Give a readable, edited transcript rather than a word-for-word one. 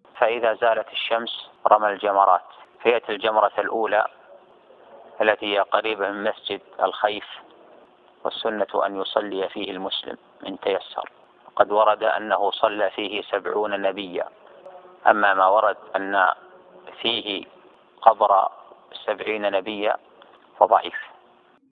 فإذا زالت الشمس رمى الجمرات، فيأتي الجمرة الأولى التي هي قريبة من مسجد الخيف، والسنة أن يصلي فيه المسلم إن تيسر، قد ورد أنه صلى فيه 70 نبيا. أما ما ورد أن فيه قبر 70 نبيا فضعيف.